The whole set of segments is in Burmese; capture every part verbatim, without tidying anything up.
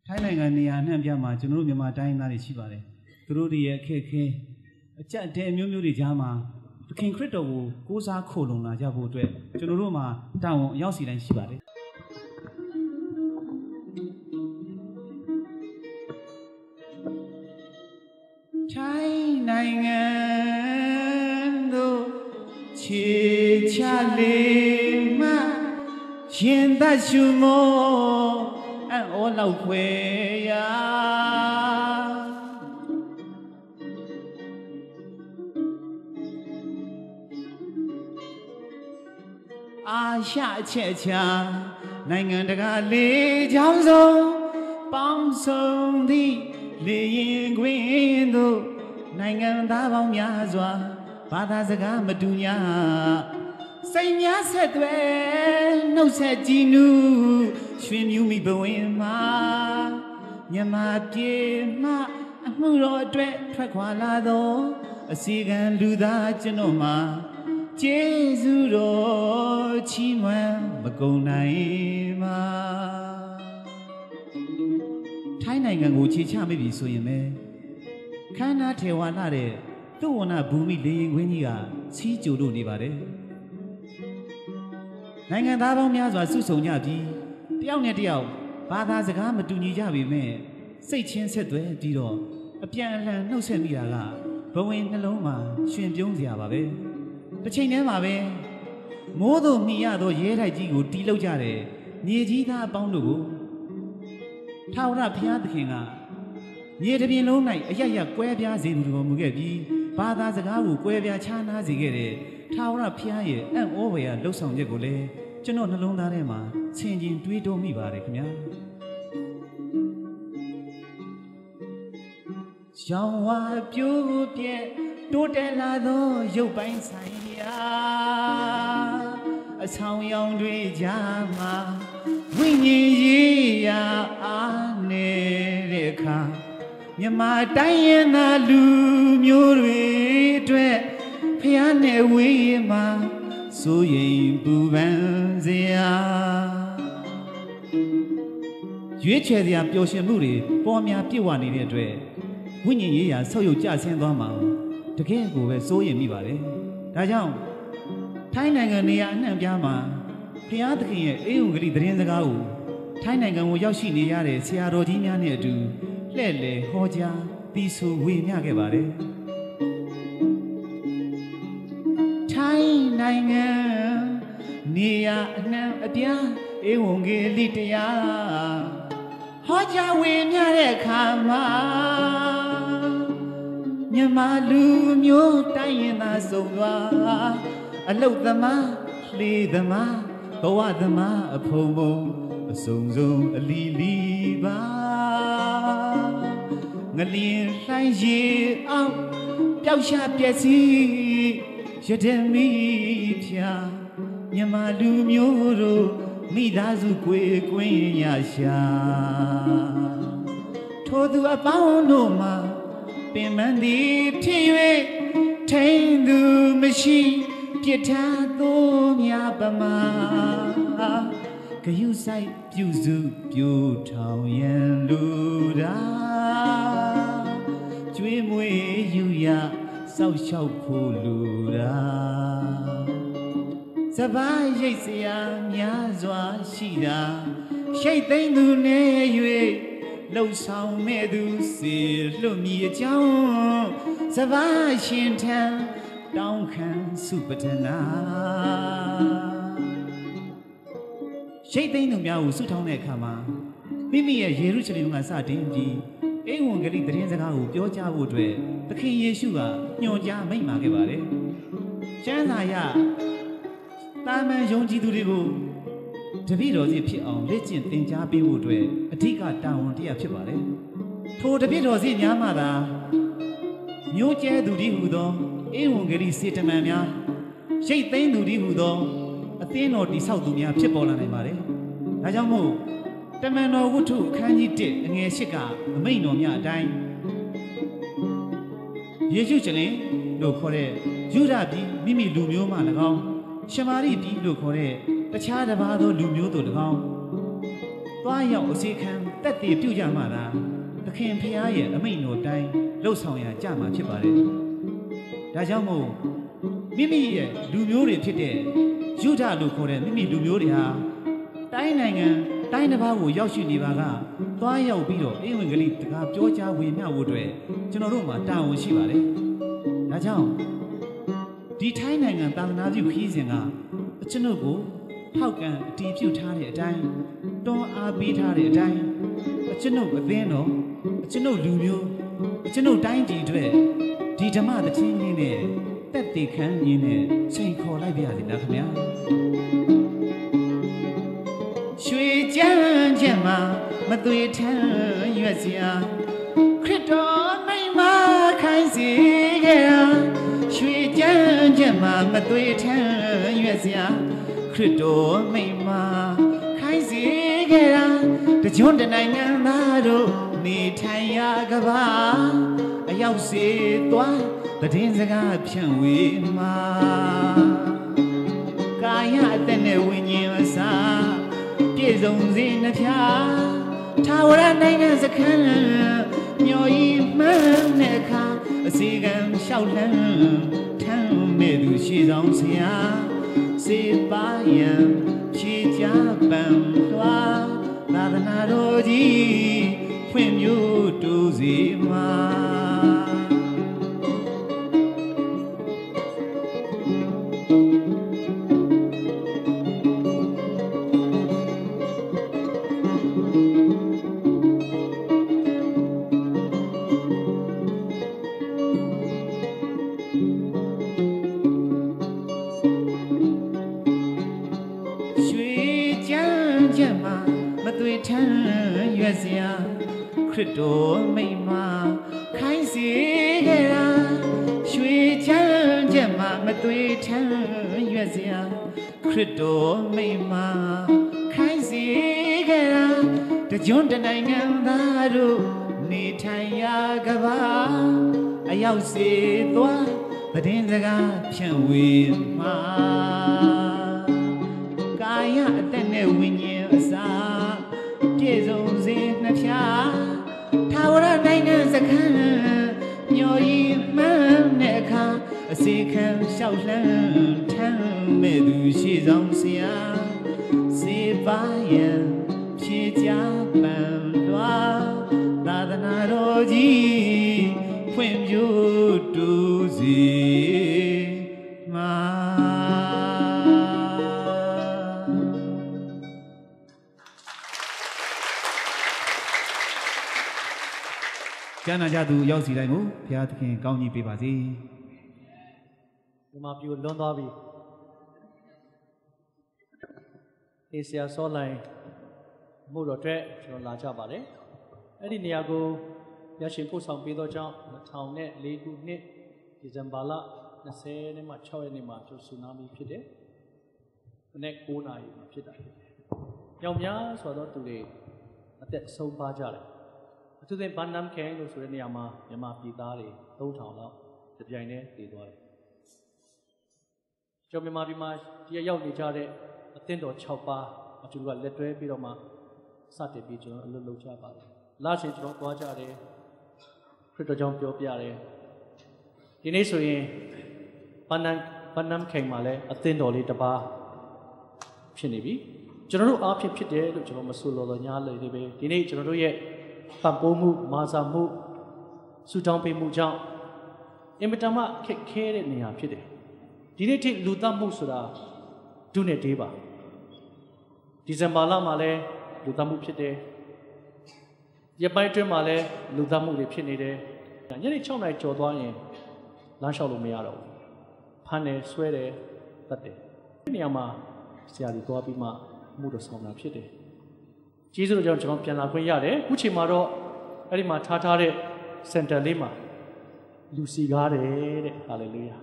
ထိုင်းနိုင်ငံနေရာနှံ့ပြမှာကျွန်တော်တို့မြန်မာတိုင်းသားတွေရှိပါတယ်သူတို့တွေရဲ့အခက်အခဲအကြက်အတဲအမျိုးမျိုးတွေကြားမှာသခင်ခရစ်တော်ကိုကိုးစားခိုလုံလာကြဖို့အတွက်ကျွန်တော်တို့မှာတာဝန်အရောက်စီတိုင်းရှိပါတယ်ထိုင်းနိုင်ငံတို့ခြေချလေးမှရင်သက်ရှုမောအံ့ဩလောက်ဖွယ်ရာအာရှအချက်ချာနိုင်ငံတကာလေးချောင်းစုံပေါင်းစုံသည့်လေရင်ခွင်သို့နိုင်ငံသားပေါင်းများစွာဘာသာစကားမတူညာစိတ်များဆက်သွဲနှုတ်ဆက်ကြည်နူးရွှင်မြူးမိဘဝင်မှာမြမပြေမှအမှုတော်အတွက်ထွက်ခွာလာသောအစီကံလူသားကျွန်တော်မှာကျေးဇူးတော်ချီးမွမ်းမကုန်နိုင်ပါထိုင်းနိုင်ငံကိုခြေချမိပြီဆိုရင်ပဲခန္ဓာထေဝါလာတဲ့သူ့ဝဏဘူမိလေရင်ခွင်းကြီးကစီးကြိုလို့နေပါတယ်နိုင်ငံသားပေါင်းများစွာစုဆုံကြပြီးတယောက်နဲ့တယောက်ဘာသာစကားမတူညီကြပေမဲ့စိတ်ချင်းဆက်သွဲပြီးတော့အပြန်အလှန်နှုတ်ဆက်မိတာကဘဝင်နှလုံးမှာရှင်ပြုံးစရာပါပဲတစ်ချိန်တည်းမှာပဲမိုးတို့မိရသောရဲတိုက်ကြီးကိုတီးလောက်ကြတဲ့မြေကြီးသားအပေါင်းတို့ကိုထာဝရဘုရားသခင်ကမြေတစ်ပြင်လုံး၌အရရကွဲပြားစေတော်မူခဲ့ပြီးဘာသာစကားကိုကွဲပြားခြားနားစေခဲ့တဲ့ထာဝရဘုရားရဲ့အံ့ဩဖွယ်ရာလှုပ်ဆောင်ချက်ကိုလည်းကျွန်တော်နှလုံးသားထဲမှာဆင်ခြင်တွေးတောမိပါတယ်ခင်ဗျာရောင်ဝါပြိုးပြဲတိုးတက်လာသောရုပ်ပိုင်းဆိုင်ရာအဆောင်ရောင်တွေကြားမှာဝိညာဉ်ရေးရာအားနေတဲ့အခါမြမတိုင်းရင်သာလူမျိုးတွေအတွက်ဖျားနဲ့ဝေးမှာစိုးရင်ပူပန်စရာရွေးချယ်စရာပျော်ရွှင်မှုတွေပေါ်များပြည့်ဝနေတဲ့အတွက်ဝိညာဉ်ရေးရာဆုပ်ယုပ်ကျဆင်းသွားမှာတကယ်ကိုပဲစိုးရင်မိပါတယ်ဒါကြောင့်ထိုင်းနိုင်ငံနေရာအနှံ့ပြားမှာဘုရားသခင်ရဲ့အေးုံဂရိသတင်းစကားကိုထိုင်းနိုင်ငံကိုရောက်ရှိနေရတဲ့ဆရာတော်ကြီးများနဲ့အတူလှည့်လည်ဟောကြားပြီးဆိုဝေမျှခဲ့ပါတယ်ထိုင်းနိုင်ငံနေရာအနှံ့အပြားအေးုံဂရိတရားဟောကြားဝေမျှတဲ့အခါမှာမြမလူမျိုးတိုင်းရင်သာဆုံးသွားအလုတ်သမားလေသမားဘဝသမားအဖုံဖုံအစုံစုံအလီလီပါငလျင်လှိုင်းရေအောင်ပျောက်ရှာပျက်စီးရတဲ့မိဖျားမြမလူမျိုးတို့မိသားစုကိုယ်ကွင်းရရှာထိုသူအပေါင်းတို့မှာပင်မသည်ဖြစ်၍ထိန်သူမရှိပြစ်ထားသို့များပမာဂယုဆိုင်ပြုစုပြိုးထောင်ရန်လူတာကျွေးမွေးယူရစောက်ရှောက်ဖို့လူတာစပါးရိတ်စရာများစွာရှိတာရှိတ်သိမ့်သူနေ၍လှုပ်ဆောင်မဲ့သူစေလွတ်မြည်အကြောင်းစပါးရှင်ထံတောင်းခံစုပတနာရှိတ်သိမ့်သူများကိုဆုထောင်းတဲ့အခါမှာမိမိရဲ့ယေရုရှလင်ကစတင်ပြီးအေဝံဂေလိသတင်းစကားကိုပြောကြားဖို့အတွက်သခင်ယေရှုကညွှန်ကြားမိန့်မာခဲ့ပါတယ်ကျမ်းစာအရတာမန်ယုံကြည်သူတွေကိုတပည့်တော်စီဖြစ်အောင်လက်ကျင့်သင်ကြားပေးဖို့အတွက်အဓိကတာဝန်တရားဖြစ်ပါတယ်ထိုတပည့်တော်စီများမှသာမျိုးကျဲသူဒီဟူသောဧဝံဂေလိစေတမန်များရိတ်သိမ်းသူဒီဟူသောအသင်းတော်တိဆောက်သူများဖြစ်ပေါ်လာနိုင်ပါတယ်ဒါကြောင့်မို့တမန်တော်ဝတ္ထုအခန်းကြီးတစ်အငယ်၈ကအမိန့်တော်များအတိုင်းယေရှုရှင်လင်လို့ခေါ်တဲ့ယူဒပြည်မိမိလူမျိုးမှ၎င်းရှမာရိပြည်လို့ခေါ်တဲ့တခြားတစ်ပါးသောလူမျိုးတို့၎င်းသွားရောက်အစီခံတက်တည်ပြုကြမှာလားသခင်ဖျားရဲ့အမိန့်တော်တိုင်းလှုပ်ဆောင်ရကြမှာဖြစ်ပါတယ်ဒါကြောင့်မို့မိမိရဲ့လူမျိုးတွေဖြစ်တဲ့ယူဒလို့ခေါ်တဲ့မိမိလူမျိုးတွေဟာတိုင်းနိုင်ငံတိုင်းတစ်ပါးကိုရောက်ရှိနေပါကသွားရောက်ပြီးတော့ဧဝံဂေလိတကားပြောကြားဝေမျှဖို့အတွက်ကျွန်တော်တို့မှာတာဝန်ရှိပါတယ်ဒါကြောင့်ဒီထိုင်းနိုင်ငံသာသနာပြုခရီးစဉ်ကကျွန်တော်ကိုထောက်ကန်အတည်ပြုထားတဲ့အတိုင်းတွန်းအားပေးထားတဲ့အတိုင်းကျွန်တော်အသင်းတော်ကျွန်တော်လူမျိုးကျွန်တော်တိုင်းပြည်အတွက်ဒီဓမ္မသချင်းလေးနဲ့တက်တည်ခံရင်းနဲ့ချိန်ခေါ်လိုက်ပါရစေလားခင်ဗျာရွှေကြမ်းချက်မှာမသွေထမ်းရွက်စရာခရစ်တော်မိန်မခိုင်းစေခဲ့တာရွှေကြမ်းချက်မှာမသွေထမ်းရွက်စရာခရစ်တော်မိန်မခိုင်းစေခဲ့တာတကြွတနိုင်ငံသားတို့နေထိုင်ရကဘာအရောက်စေသွားတည်င်းစကားဖြန့်ဝေမှာကာယအသက်နဲ့ဝိညာဉ်အစာပြည့်စုံစေနှဖျားထာဝရနိုင်ငံစခန်းမျော်ရည်မှန်းတဲ့အခါအစီကံလျှောက်လှမ်းထမ်းမဲ့သူရှိဆောင်ဆရာစေပါယံဖြေကြပံသွားသာသနာတော်ကြီးဖွင့်မျိုးတူစီမှာခရစ်တော်မိန်မခိုင်းစေခဲ့တာရွှေချမ်းချက်မှာမသွေထမ်းရွက်စရာခရစ်တော်မိန်မခိုင်းစေခဲ့တာတကြွတနိုင်ငံသားတို့နေထိုင်ရာကဘာအရောက်စေသွားတည်င်းစကားဖြန့်ဝေမှာကာယအသက်နဲ့ဝိညာဉ်အစာပြည့်စုံစေနှဖျားထာဝရနိုင်ငံစခန်းမျော်ရည်မှန်းတဲ့အခါအစီခံလျှောက်လှမ်းထမ်းမဲ့သူရှိဆောင်ဆရာစေပါယံဖြေကြပံသွားသာသနာတော်ကြီးဖွင့်ပြတူစီမှာကျမ်းနာကြသူရောက်စီတိုင်းကိုဘုရားသခင်ကောင်းကြီးပေးပါစေ။ဒီမှာပြလွန်သွားပြီ။အေဆရာစောလိုင်းမှုတော်အတွက်ကျွန်တော်လာကြပါတယ်။အဲ့ဒီနေရာကိုရရှင်ပို့ဆောင်ပေးသောကြောင့်၂၀၀၄ခုနှစ်ဒီဇင်ဘာလ၂၀နဲ့မှ၆ရက်နေ့မှာကျွန်တော်ဆူနာမီဖြစ်တယ်။ဒီနေ့၉နာရီမှာဖြစ်တာဖြစ်တယ်။ကြောင်များဆိုတော့သူတွေအသက်ဆုံးပါကြတယ်။အထူးသဖြင့်ဘန်နမ်ခဲလို့ဆိုတဲ့နေရာမှာမြန်မာပြည်သားတွေ၃ထောင်လောက်တပြိုင်တည်းတည်သွားတယ်။ကျွန်တော်မြန်မာပြည်မှာဒီရောက်နေကြတဲ့အသင်းတော်၆ပါးအတူတူကလက်တွဲပြီးတော့မှစတင်ပြီးကျွန်တော်အလုပ်လုပ်ကြပါတယ်။လချင်းကျွန်တော်သွားကြတယ်ခရစ်တော်ကြောင့်ပြောပြတယ်။ဒီနေ့ဆိုရင်ဘန်နမ်ဘန်နမ်ခဲမှာလည်းအသင်းတော်လေးတစ်ပါးဖြစ်နေပြီ။ကျွန်တော်တို့အားဖြင့်ဖြစ်တယ်လို့ကျွန်တော်မဆိုလိုတော့ညားလေနေပဲဒီနေ့ကျွန်တော်တို့ရဲ့ပံ့ပိုးမှုမာစာမှုစူတောင်းပေးမှုကြောင့်အင်မတန်မှခက်ခဲတဲ့နေရာဖြစ်တယ်ဒီနေ့ထိလူသတ်မှုဆိုတာဒုနဲ့တေးပါဒီဇင်ဘာလမှာလည်းလူသတ်မှုဖြစ်တယ်ရက်ပိုင်းအတွင်းမှာလည်းလူသတ်မှုတွေဖြစ်နေတယ်ညနေ၆နာရီကျော်သွားရင်လမ်းလျှောက်လို့မရတော့ဘူးဖမ်းတယ်ဆွဲတယ်တတ်တယ်ဒီနေရာမှာဆရာကြီးသွားပြီးမှမှုတော်ဆောင်တာဖြစ်တယ်ကျေးဇူးတော်ကြောင့်ကျွန်တော်ပြန်လာခွင့်ရတယ်အခုချိန်မှာတော့အဲ့ဒီမှာထားထားတဲ့စင်တာလေးမှာလူစီကားတယ်တဲ့ဟာလေလုယာ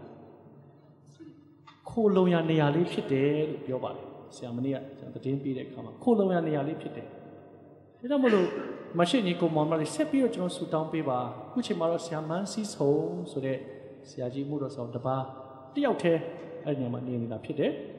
ခိုလုံရနေရာလေးဖြစ်တယ်လို့ပြောပါတယ်ဆရာမနေ့ကကျွန်တော်သတင်းပေးတဲ့အခါမှာခိုလုံရနေရာလေးဖြစ်တယ်ဒါကြောင့်မလို့မရှိနီကိုမောင်မလေးဆက်ပြီးတော့ကျွန်တော်ဆူတောင်းပေးပါအခုချိန်မှာတော့ဆရာမန်းစီဆုံဆိုတဲ့ဆရာကြီးမှုတော်ဆောင်တပါးတယောက်တည်းအဲ့ဒီနေရာမှာနေနေတာဖြစ်တယ်